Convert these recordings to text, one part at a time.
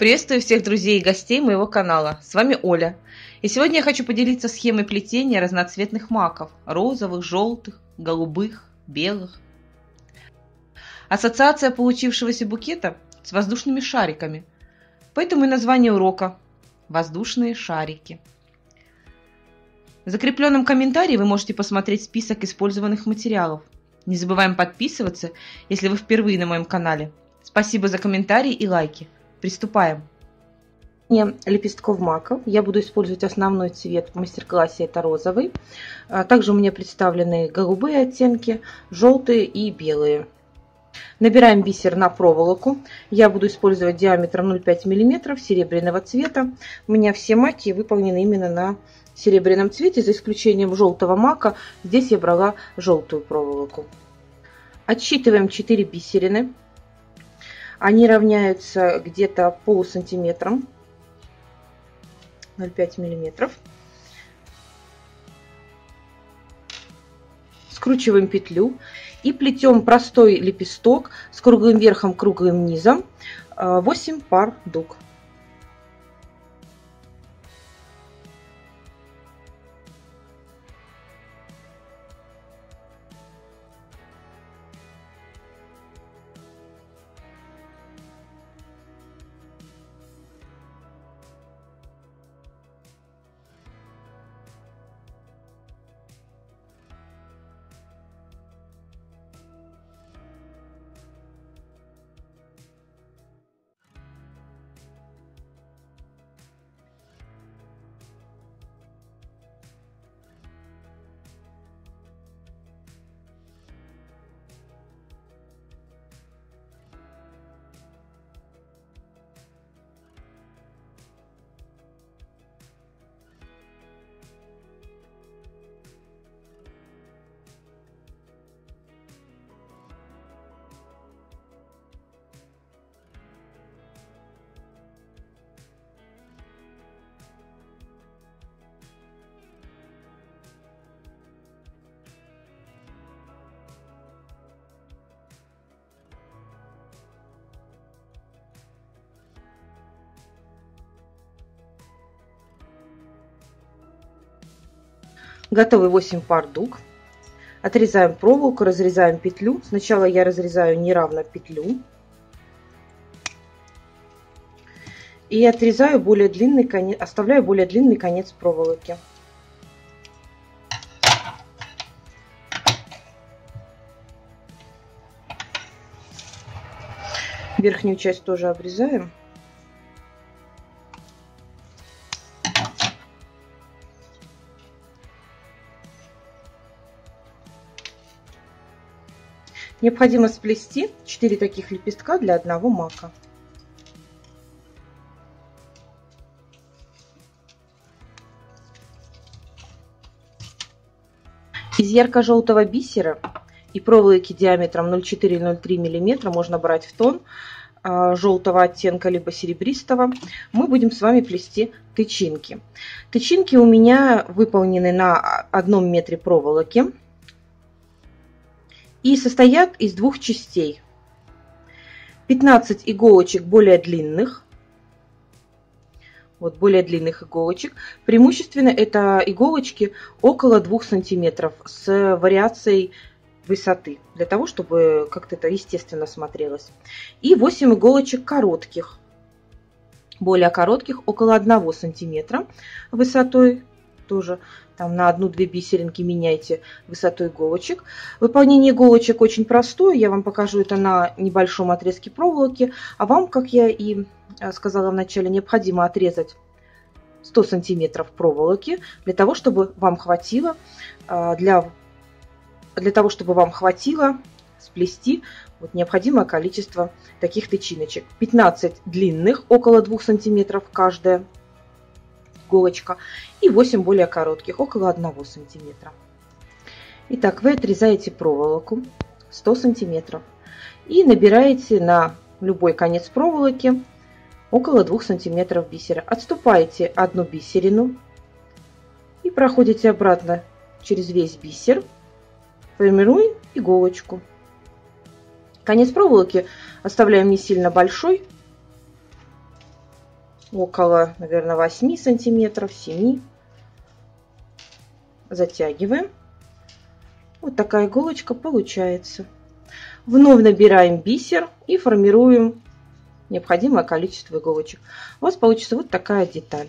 Приветствую всех друзей и гостей моего канала. С вами Оля. И сегодня я хочу поделиться схемой плетения разноцветных маков. Розовых, желтых, голубых, белых. Ассоциация получившегося букета с воздушными шариками. Поэтому и название урока «Воздушные шарики». В закрепленном комментарии вы можете посмотреть список использованных материалов. Не забываем подписываться, если вы впервые на моем канале. Спасибо за комментарии и лайки. Приступаем. Лепестков маков я буду использовать основной цвет в мастер-классе, это розовый. Также у меня представлены голубые оттенки, желтые и белые. Набираем бисер на проволоку. Я буду использовать диаметром 0,5 мм серебряного цвета. У меня все маки выполнены именно на серебряном цвете, за исключением желтого мака. Здесь я брала желтую проволоку. Отсчитываем 4 бисерины. Они равняются где-то полусантиметром, 0,5 мм. Скручиваем петлю и плетем простой лепесток с круглым верхом, круглым низом, 8 пар дуг. Готовы 8 пар дуг. Отрезаем проволоку, разрезаем петлю. Сначала я разрезаю неравно петлю. И отрезаю более длинный конец, оставляю более длинный конец проволоки. Верхнюю часть тоже обрезаем. Необходимо сплести 4 таких лепестка для одного мака. Из ярко-желтого бисера и проволоки диаметром 0,4-0,3 мм можно брать в тон желтого оттенка либо серебристого. Мы будем с вами плести тычинки. Тычинки у меня выполнены на 1 метре проволоки и состоят из 2 частей. 15 иголочек более длинных. Вот более длинных иголочек. Преимущественно это иголочки около 2 сантиметров с вариацией высоты, для того, чтобы как-то это естественно смотрелось. И 8 иголочек коротких, более коротких, около 1 сантиметра высотой, тоже там на 1-2 бисеринки меняйте высоту иголочек. Выполнение иголочек очень простое, я вам покажу это на небольшом отрезке проволоки, а вам, как я и сказала в начале, необходимо отрезать 100 сантиметров проволоки, для того, чтобы вам хватило сплести вот необходимое количество таких тычиночек. 15 длинных, около 2 сантиметров каждая иголочка, и 8 более коротких, около 1 сантиметра. Итак, вы отрезаете проволоку 100 сантиметров и набираете на любой конец проволоки около 2 сантиметров бисера. Отступаете 1 бисерину и проходите обратно через весь бисер, формируя иголочку. Конец проволоки оставляем не сильно большой. около, наверное, 8 сантиметров, 7. Затягиваем. Вот такая иголочка получается. Вновь набираем бисер и формируем необходимое количество иголочек. У вас получится вот такая деталь.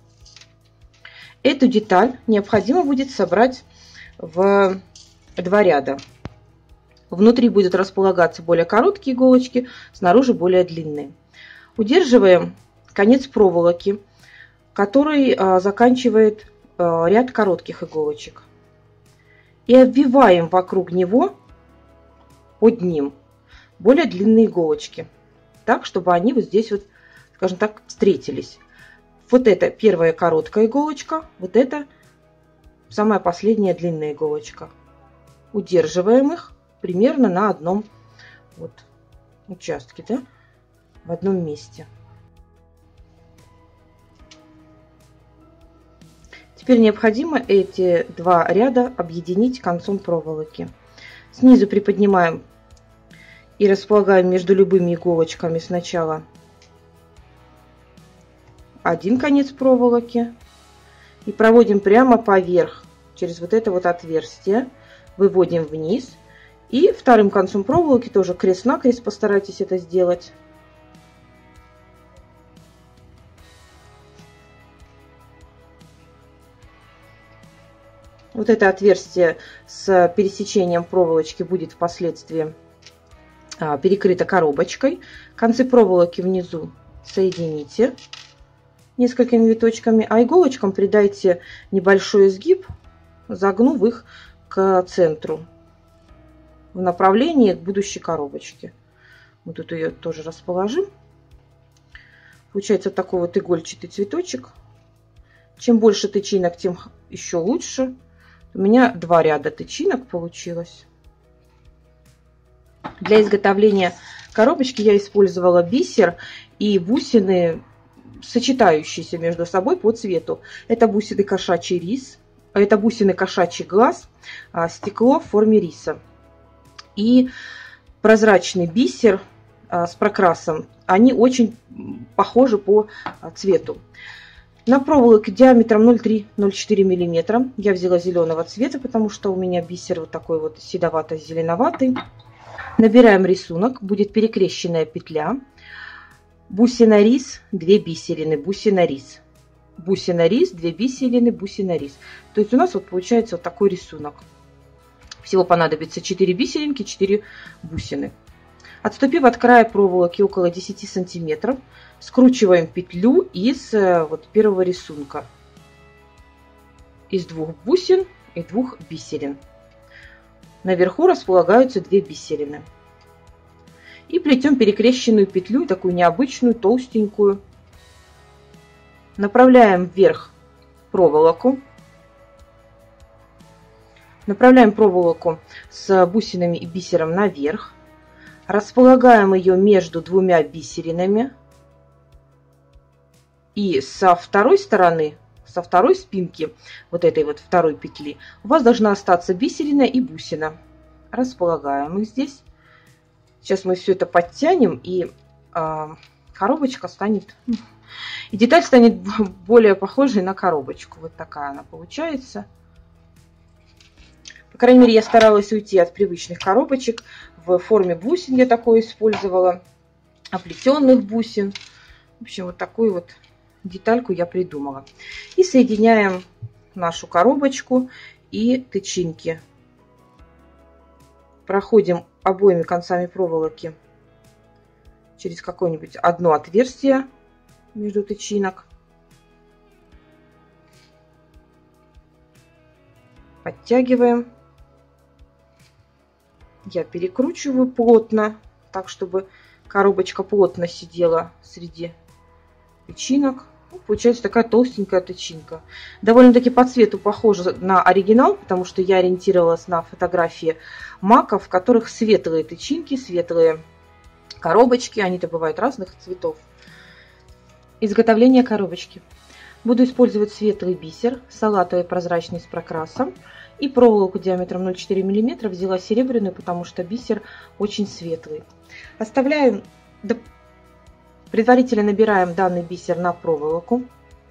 Эту деталь необходимо будет собрать в 2 ряда. Внутри будут располагаться более короткие иголочки, снаружи более длинные. Удерживаем конец проволоки, который заканчивает ряд коротких иголочек. И обвиваем вокруг него, под ним, более длинные иголочки. Так, чтобы они вот здесь вот, скажем так, встретились. Вот это первая короткая иголочка, вот это самая последняя длинная иголочка. Удерживаем их примерно на одном вот участке, да, в одном месте. Теперь необходимо эти 2 ряда объединить концом проволоки. Снизу приподнимаем и располагаем между любыми иголочками сначала один конец проволоки и проводим прямо поверх через вот это вот отверстие, выводим вниз и вторым концом проволоки тоже крест-накрест постарайтесь это сделать. Вот это отверстие с пересечением проволочки будет впоследствии перекрыто коробочкой. Концы проволоки внизу соедините несколькими виточками, а иголочкам придайте небольшой изгиб, загнув их к центру в направлении к будущей коробочке. Вот тут ее тоже расположим. Получается такой вот игольчатый цветочек. Чем больше тычинок, тем еще лучше. У меня 2 ряда тычинок получилось. Для изготовления коробочки я использовала бисер и бусины, сочетающиеся между собой по цвету. Это бусины кошачий рис, это бусины кошачий глаз, стекло в форме риса. И прозрачный бисер с прокрасом. Они очень похожи по цвету. На проволоке диаметром 0,3-0,4 мм я взяла зеленого цвета, потому что у меня бисер вот такой вот седовато-зеленоватый. Набираем рисунок, будет перекрещенная петля. Бусина рис, 2 бисерины, бусина рис. Бусина рис, 2 бисерины, бусина рис. То есть у нас вот получается вот такой рисунок. Всего понадобится 4 бисеринки, 4 бусины. Отступив от края проволоки около 10 сантиметров, скручиваем петлю из вот первого рисунка. Из 2 бусин и 2 бисерин. Наверху располагаются 2 бисерины. И плетем перекрещенную петлю, такую необычную, толстенькую. Направляем вверх проволоку. Направляем проволоку с бусинами и бисером наверх. Располагаем ее между 2 бисеринами. И со второй стороны, со второй спинки вот этой вот второй петли у вас должна остаться бисерина и бусина. Располагаем их здесь. Сейчас мы все это подтянем, и коробочка станет, и деталь станет более похожей на коробочку. Вот такая она получается. По крайней мере, я старалась уйти от привычных коробочек. В форме бусин я такое использовала, оплетенных бусин. В общем, вот такую вот детальку я придумала. И соединяем нашу коробочку и тычинки. Проходим обоими концами проволоки через какое-нибудь одно отверстие между тычинок. Подтягиваем. Я перекручиваю плотно, так чтобы коробочка плотно сидела среди тычинок. Получается такая толстенькая тычинка. Довольно-таки по цвету похожа на оригинал, потому что я ориентировалась на фотографии маков, в которых светлые тычинки, светлые коробочки. Они-то бывают разных цветов. Изготовление коробочки. Буду использовать светлый бисер, салатовый прозрачный с прокрасом. И проволоку диаметром 0,4 мм взяла серебряную, потому что бисер очень светлый. Оставляем Предварительно набираем данный бисер на проволоку.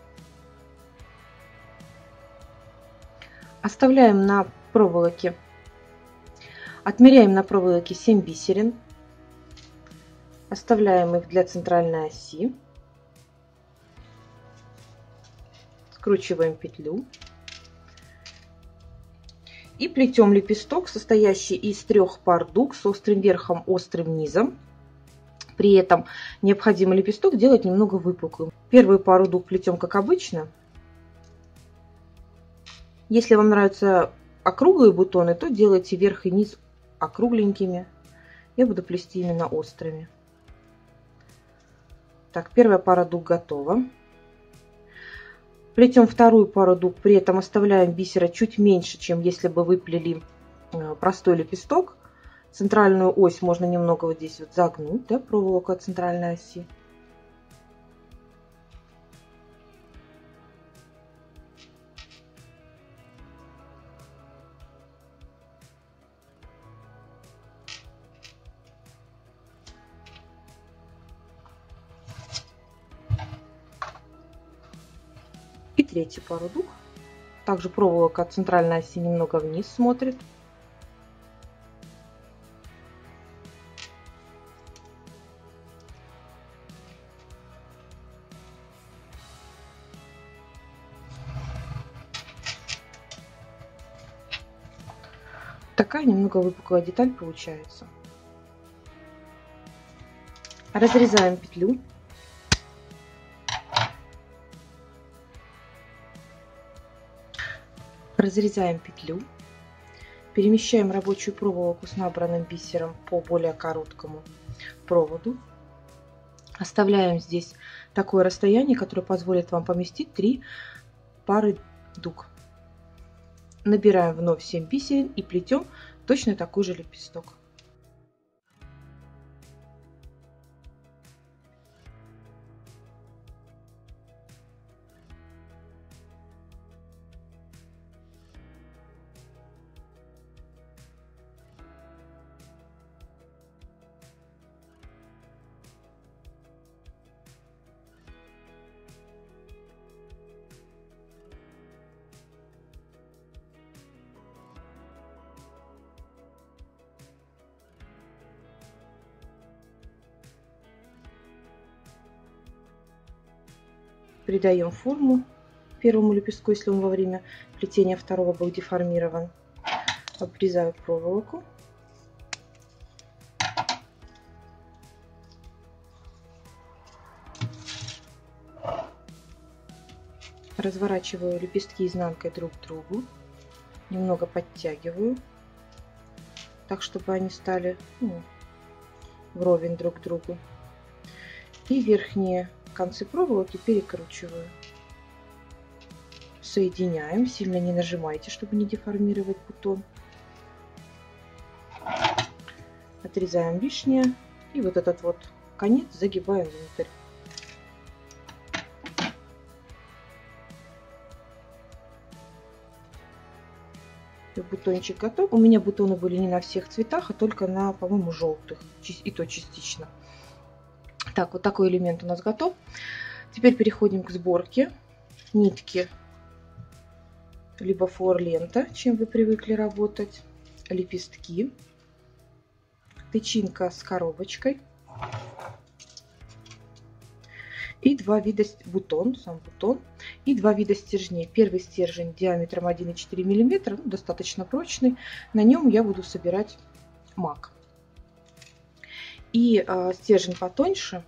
Оставляем на проволоке. Отмеряем на проволоке 7 бисерин. Оставляем их для центральной оси. Скручиваем петлю. И плетем лепесток, состоящий из 3 пар дуг с острым верхом, острым низом. При этом необходимо лепесток делать немного выпуклым. Первую пару дуг плетем как обычно. Если вам нравятся округлые бутоны, то делайте верх и низ округленькими. Я буду плести именно острыми. Так, первая пара дуг готова. Плетем вторую пару дуг, при этом оставляем бисера чуть меньше, чем если бы вы плели простой лепесток. Центральную ось можно немного вот здесь вот загнуть, да, проволоку от центральной оси. И третью пару дуг. Также проволока от центральной оси немного вниз смотрит. Такая немного выпуклая деталь получается. Разрезаем петлю. Разрезаем петлю. Перемещаем рабочую проволоку с набранным бисером по более короткому проводу. Оставляем здесь такое расстояние, которое позволит вам поместить 3 пары дуг. Набираем вновь 7 бисерин и плетем точно такой же лепесток. Придаем форму первому лепестку, если он во время плетения второго был деформирован. Обрезаю проволоку. Разворачиваю лепестки изнанкой друг к другу. Немного подтягиваю, так чтобы они стали вровень друг к другу. И верхние концы проволоки перекручиваю. Соединяем, сильно не нажимайте, чтобы не деформировать бутон. Отрезаем лишнее и вот этот вот конец загибаем внутрь. Бутончик готов. У меня бутоны были не на всех цветах, а только на, по-моему, желтых, и то частично. Так, вот такой элемент у нас готов. Теперь переходим к сборке. Нитки, либо флор-лента, чем вы привыкли работать, лепестки, тычинка с коробочкой и 2 вида сам бутон и 2 вида стержней. Первый стержень диаметром 1,4 мм, достаточно прочный. На нем я буду собирать мак. И стержень потоньше,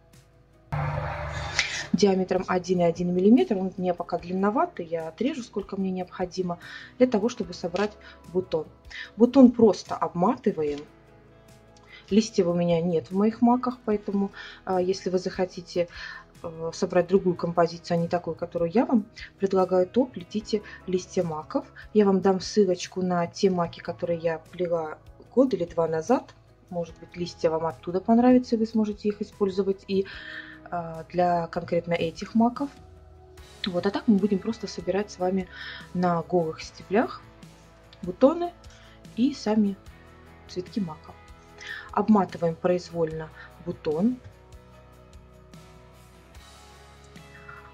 диаметром 1,1 мм, он у меня пока длинноватый, я отрежу, сколько мне необходимо, для того, чтобы собрать бутон. Бутон просто обматываем. Листьев у меня нет в моих маках, поэтому если вы захотите собрать другую композицию, а не такую, которую я вам предлагаю, то плетите листья маков. Я вам дам ссылочку на те маки, которые я плела год или 2 назад. Может быть, листья вам оттуда понравятся, и вы сможете их использовать и для конкретно этих маков. Вот, а так мы будем просто собирать с вами на голых стеблях бутоны и сами цветки маков. Обматываем произвольно бутон.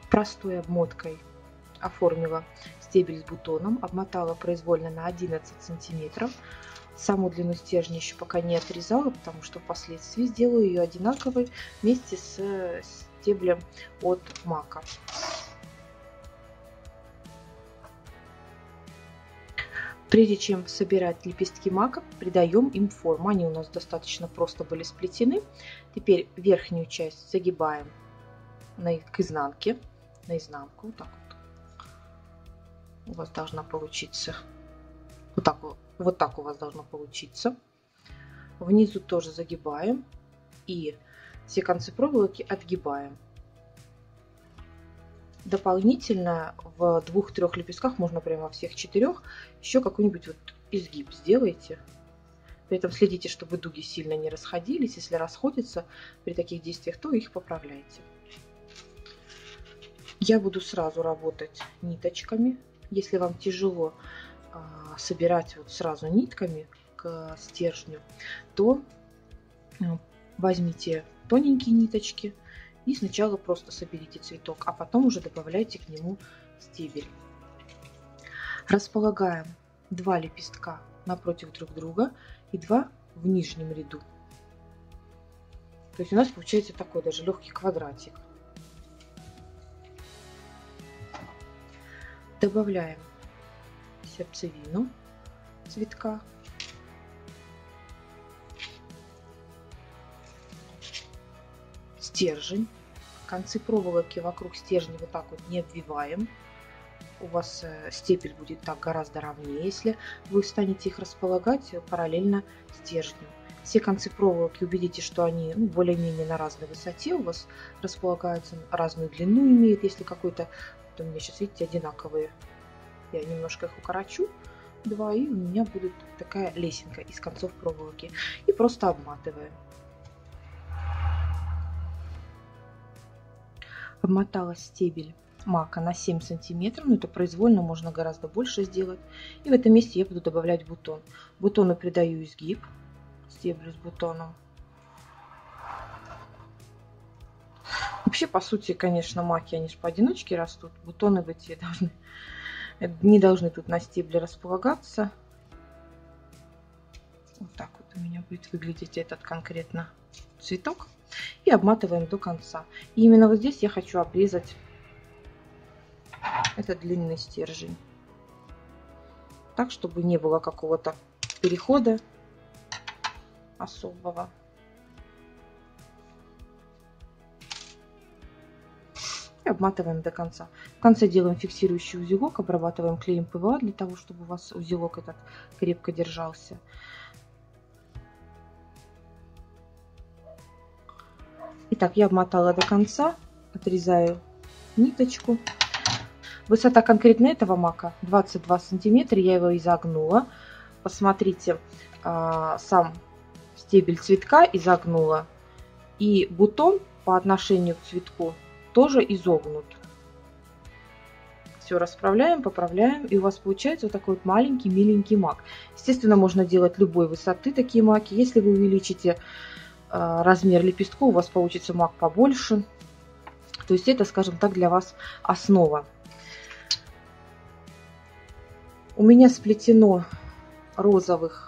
Простой обмоткой оформила стебель с бутоном, обмотала произвольно на 11 сантиметров. Саму длину стержня еще пока не отрезала, потому что впоследствии сделаю ее одинаковой вместе с стеблем от мака. Прежде чем собирать лепестки мака, придаем им форму. Они у нас достаточно просто были сплетены. Теперь верхнюю часть загибаем к изнанке, наизнанку, вот так вот. У вас должна получиться, вот так у вас должно получиться. Внизу тоже загибаем и все концы проволоки отгибаем. Дополнительно в 2-3 лепестках, можно прямо во всех 4, еще какой-нибудь вот изгиб сделайте. При этом следите, чтобы дуги сильно не расходились. Если расходятся при таких действиях, то их поправляйте. Я буду сразу работать ниточками. Если вам тяжело собирать вот сразу нитками к стержню, то возьмите тоненькие ниточки и сначала просто соберите цветок, а потом уже добавляйте к нему стебель. Располагаем 2 лепестка напротив друг друга и 2 в нижнем ряду. То есть у нас получается такой даже легкий квадратик. Добавляем сердцевину цветка. Стержень. Концы проволоки вокруг стержня вот так вот не обвиваем. У вас стебель будет так гораздо ровнее, если вы станете их располагать параллельно стержню. Все концы проволоки убедитесь, что они более-менее на разной высоте у вас располагаются, разную длину имеют. Если какой-то, вот у меня сейчас, видите, одинаковые, я немножко их укорочу, 2, и у меня будет такая лесенка из концов проволоки. И просто обматываем. Обмотала стебель мака на 7 сантиметров, но это произвольно, можно гораздо больше сделать. И в этом месте я буду добавлять бутон. Бутону придаю изгиб, стеблю с бутоном. Вообще, по сути, конечно, маки, они же поодиночке растут. Бутоны в эти не должны тут на стебле располагаться. Вот так вот у меня будет выглядеть этот конкретно цветок. И обматываем до конца. И именно вот здесь я хочу обрезать этот длинный стержень. Так, чтобы не было какого-то перехода особого. И обматываем до конца. В конце делаем фиксирующий узелок, обрабатываем клеем ПВА для того, чтобы у вас узелок этот крепко держался. Итак, я обмотала до конца, отрезаю ниточку. Высота конкретно этого мака 22 сантиметра, я его изогнула. Посмотрите, сам стебель цветка изогнула, и бутон по отношению к цветку тоже изогнут. Все расправляем, поправляем, и у вас получается вот такой вот маленький миленький мак. Естественно, можно делать любой высоты такие маки. Если вы увеличите размер лепестков, у вас получится мак побольше. То есть это, скажем так, для вас основа. У меня сплетено розовых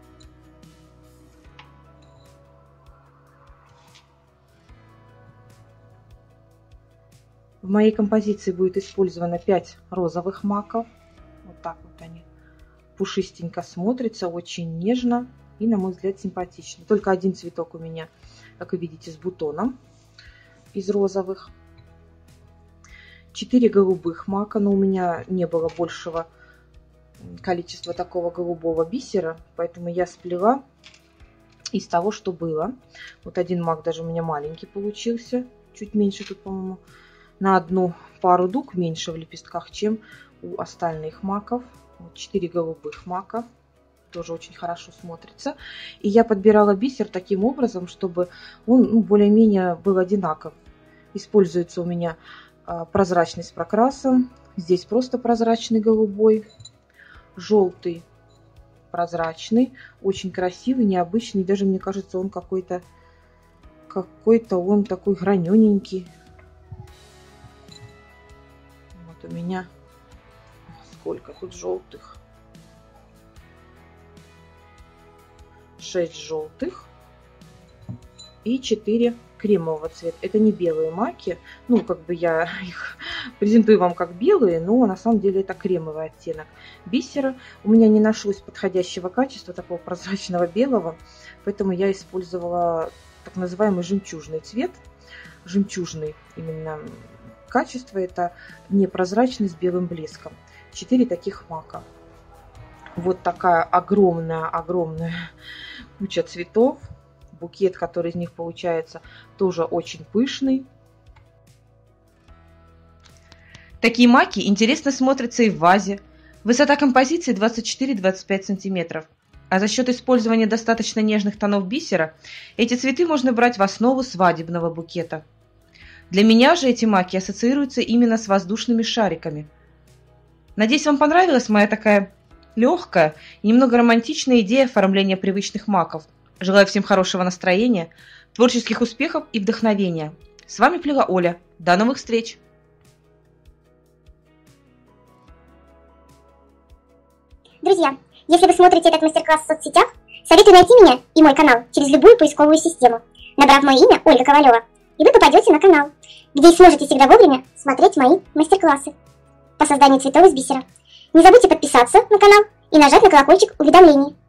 в моей композиции будет использовано 5 розовых маков. Вот так вот они пушистенько смотрятся, очень нежно и, на мой взгляд, симпатично. Только один цветок у меня, как вы видите, с бутоном из розовых. 4 голубых мака, но у меня не было большего количества такого голубого бисера, поэтому я сплела из того, что было. Вот один мак даже у меня маленький получился, чуть меньше тут, по-моему, на одну пару дуг меньше в лепестках, чем у остальных маков. Вот 4 голубых мака. Тоже очень хорошо смотрится. И я подбирала бисер таким образом, чтобы он более-менее был одинаков. Используется у меня прозрачный с прокрасом. Здесь просто прозрачный голубой. Желтый прозрачный. Очень красивый, необычный. Даже мне кажется, он какой-то он такой гранененький. меня сколько тут желтых? 6 желтых и 4 кремового цвета. Это не белые маки. Ну, как бы я их презентую вам как белые, но на самом деле это кремовый оттенок бисера. У меня не нашлось подходящего качества, такого прозрачного белого, поэтому я использовала так называемый жемчужный цвет. Жемчужный именно качество, это непрозрачный с белым блеском. 4 таких мака. Вот такая огромная куча цветов. Букет, который из них получается, тоже очень пышный. Такие маки интересно смотрятся и в вазе. Высота композиции 24-25 см. А за счет использования достаточно нежных тонов бисера, эти цветы можно брать в основу свадебного букета. Для меня же эти маки ассоциируются именно с воздушными шариками. Надеюсь, вам понравилась моя такая легкая и немного романтичная идея оформления привычных маков. Желаю всем хорошего настроения, творческих успехов и вдохновения. С вами плела Оля. До новых встреч! Друзья, если вы смотрите этот мастер-класс в соцсетях, советую найти меня и мой канал через любую поисковую систему, набрав мое имя Ольга Ковалева, и вы попадете на канал, где сможете всегда вовремя смотреть мои мастер-классы по созданию цветов из бисера. Не забудьте подписаться на канал и нажать на колокольчик уведомлений.